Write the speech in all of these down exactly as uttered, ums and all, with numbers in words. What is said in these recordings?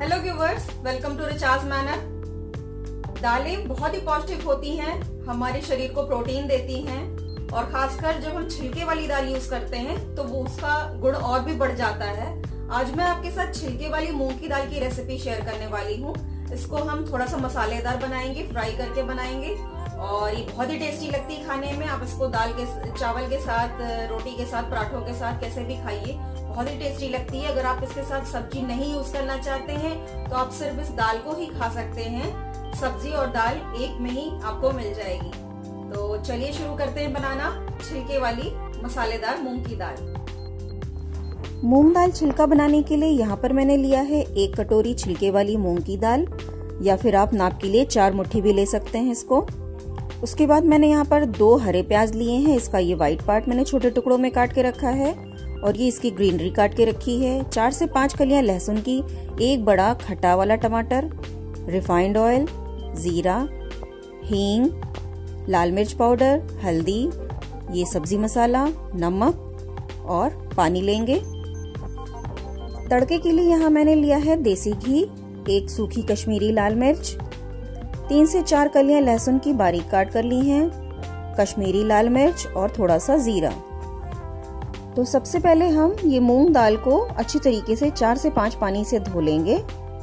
Hello viewers, welcome to recharge manner. दालें बहुत ही पौष्टिक होती हैं, हमारे शरीर को प्रोटीन देती हैं और खासकर जब हम छिलके वाली दाल यूज करते हैं तो वो उसका गुण और भी बढ़ जाता है। आज मैं आपके साथ छिलके वाली मूंग की दाल की रेसिपी शेयर करने वाली हूँ। इसको हम थोड़ा सा मसालेदार बनाएंगे, फ्राई करके बनाएंगे और ये बहुत ही टेस्टी लगती है खाने में। आप इसको दाल के चावल के साथ, रोटी के साथ, पराठों के साथ कैसे भी खाइए, बहुत ही टेस्टी लगती है। अगर आप इसके साथ सब्जी नहीं यूज करना चाहते हैं तो आप सिर्फ इस दाल को ही खा सकते हैं। सब्जी और दाल एक में ही आपको मिल जाएगी। तो चलिए शुरू करते हैं बनाना छिलके वाली मसालेदार मूंग की दाल। मूंग दाल छिलका बनाने के लिए यहाँ पर मैंने लिया है एक कटोरी छिलके वाली मूंग की दाल, या फिर आप नाप के लिए चार मुट्ठी भी ले सकते हैं इसको। उसके बाद मैंने यहाँ पर दो हरे प्याज लिए हैं। इसका ये व्हाइट पार्ट मैंने छोटे टुकड़ों में काट के रखा है और ये इसकी ग्रीनरी काट के रखी है। चार से पांच कलियां लहसुन की, एक बड़ा खट्टा वाला टमाटर, रिफाइंड ऑयल, जीरा, हींग, लाल मिर्च पाउडर, हल्दी, ये सब्जी मसाला, नमक और पानी लेंगे। तड़के के लिए यहाँ मैंने लिया है देसी घी, एक सूखी कश्मीरी लाल मिर्च, तीन से चार कलियां लहसुन की बारीक काट कर ली हैं, कश्मीरी लाल मिर्च और थोड़ा सा जीरा। तो सबसे पहले हम ये मूंग दाल को अच्छी तरीके से चार से पांच पानी से धो लेंगे।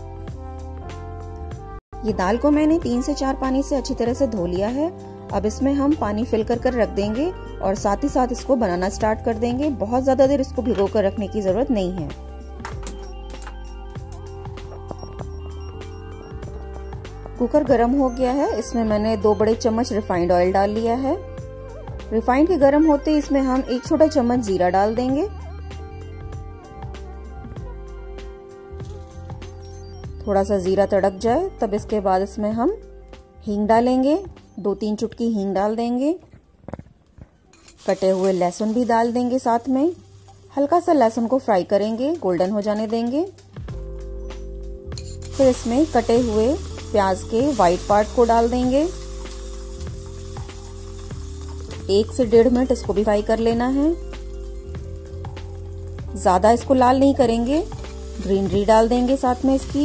ये दाल को मैंने तीन से चार पानी से अच्छी तरह से धो लिया है। अब इसमें हम पानी फिल कर कर रख देंगे और साथ ही साथ इसको बनाना स्टार्ट कर देंगे। बहुत ज्यादा देर इसको भिगो कर रखने की जरूरत नहीं है। कुकर गरम हो गया है, इसमें मैंने दो बड़े चम्मच रिफाइंड ऑयल डाल लिया है। रिफाइंड के गरम होते इसमें हम एक छोटा चम्मच जीरा डाल देंगे। थोड़ा सा जीरा तड़क जाए तब इसके बाद इसमें हम हींग डालेंगे, दो तीन चुटकी हींग डाल देंगे। कटे हुए लहसुन भी डाल देंगे साथ में। हल्का सा लहसुन को फ्राई करेंगे, गोल्डन हो जाने देंगे। फिर इसमें कटे हुए प्याज के व्हाइट पार्ट को डाल देंगे। एक से डेढ़ मिनट इसको भी फ्राई कर लेना है। ज्यादा इसको लाल नहीं करेंगे, ग्रीनरी डाल देंगे साथ में इसकी।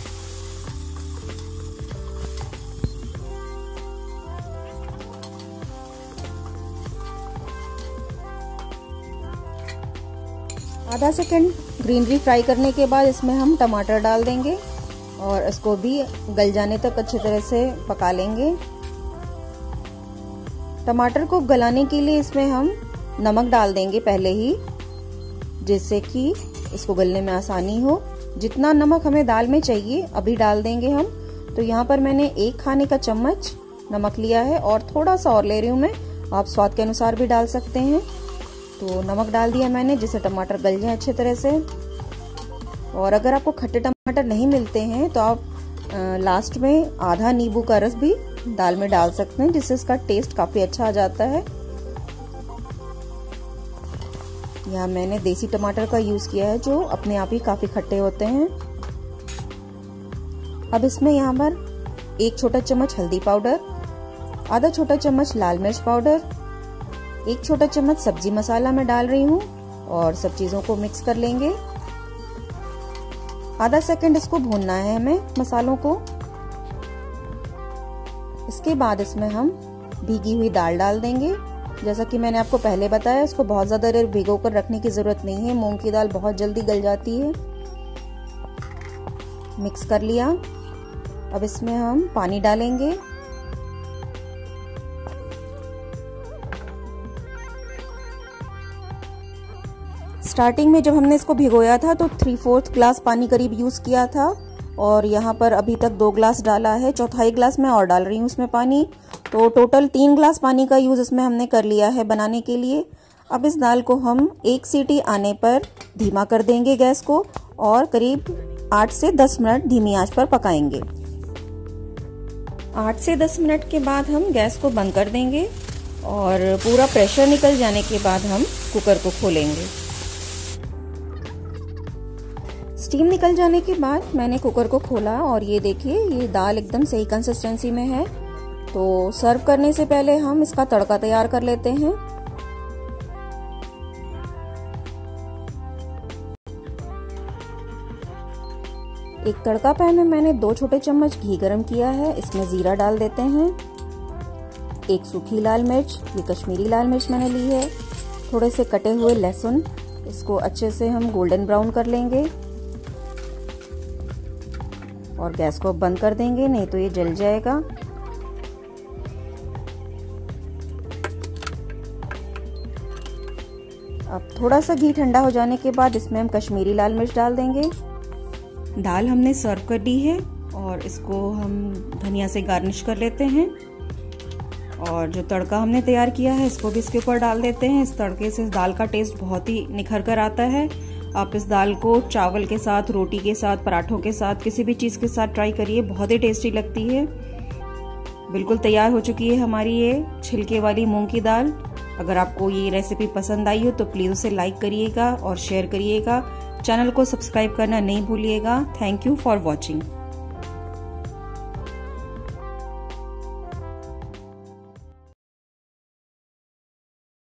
आधा सेकंड ग्रीनरी फ्राई करने के बाद इसमें हम टमाटर डाल देंगे और इसको भी गल जाने तक अच्छी तरह से पका लेंगे। टमाटर को गलाने के लिए इसमें हम नमक डाल देंगे पहले ही, जिससे कि इसको गलने में आसानी हो। जितना नमक हमें दाल में चाहिए अभी डाल देंगे हम। तो यहाँ पर मैंने एक खाने का चम्मच नमक लिया है और थोड़ा सा और ले रही हूँ मैं, आप स्वाद के अनुसार भी डाल सकते हैं। तो नमक डाल दिया मैंने, जिससे टमाटर गल जाए अच्छे तरह से। और अगर आपको खट्टे टमाटर नहीं मिलते हैं तो आप लास्ट में आधा नींबू का रस भी दाल में डाल सकते हैं, जिससे इसका टेस्ट काफी अच्छा आ जाता है। यहाँ मैंने देसी टमाटर का यूज किया है जो अपने आप ही काफी खट्टे होते हैं। अब इसमें यहाँ पर एक छोटा चम्मच हल्दी पाउडर, आधा छोटा चम्मच लाल मिर्च पाउडर, एक छोटा चम्मच सब्जी मसाला मैं डाल रही हूँ और सब चीजों को मिक्स कर लेंगे। आधा सेकंड इसको भूनना है हमें मसालों को। इसके बाद इसमें हम भीगी हुई दाल डाल देंगे। जैसा कि मैंने आपको पहले बताया, इसको बहुत ज्यादा देर भिगो कर रखने की जरूरत नहीं है। मूंग की दाल बहुत जल्दी गल जाती है। मिक्स कर लिया। अब इसमें हम पानी डालेंगे। स्टार्टिंग में जब हमने इसको भिगोया था तो थ्री फोर्थ ग्लास पानी करीब यूज किया था और यहाँ पर अभी तक दो ग्लास डाला है। चौथाई ग्लास मैं और डाल रही हूँ इसमें पानी। तो टोटल तीन ग्लास पानी का यूज इसमें हमने कर लिया है बनाने के लिए। अब इस दाल को हम एक सीटी आने पर धीमा कर देंगे गैस को और करीब आठ से दस मिनट धीमी आंच पर पकाएंगे। आठ से दस मिनट के बाद हम गैस को बंद कर देंगे और पूरा प्रेशर निकल जाने के बाद हम कुकर को खोलेंगे। स्टीम निकल जाने के बाद मैंने कुकर को खोला और ये देखिए, ये दाल एकदम सही कंसिस्टेंसी में है। तो सर्व करने से पहले हम इसका तड़का तैयार कर लेते हैं। एक तड़का पैन में मैंने दो छोटे चम्मच घी गरम किया है, इसमें जीरा डाल देते हैं। एक सूखी लाल मिर्च, ये कश्मीरी लाल मिर्च मैंने ली है। थोड़े से कटे हुए लहसुन, इसको अच्छे से हम गोल्डन ब्राउन कर लेंगे और गैस को बंद कर देंगे, नहीं तो ये जल जाएगा। अब थोड़ा सा घी ठंडा हो जाने के बाद इसमें हम कश्मीरी लाल मिर्च डाल देंगे। दाल हमने सर्व कर दी है और इसको हम धनिया से गार्निश कर लेते हैं। और जो तड़का हमने तैयार किया है इसको भी इसके ऊपर डाल देते हैं। इस तड़के से इस दाल का टेस्ट बहुत ही निखर कर आता है। आप इस दाल को चावल के साथ, रोटी के साथ, पराठों के साथ, किसी भी चीज़ के साथ ट्राई करिए, बहुत ही टेस्टी लगती है। बिल्कुल तैयार हो चुकी है हमारी ये छिलके वाली मूंग की दाल। अगर आपको ये रेसिपी पसंद आई हो तो प्लीज़ उसे लाइक करिएगा और शेयर करिएगा। चैनल को सब्सक्राइब करना नहीं भूलिएगा। Thank you for watching.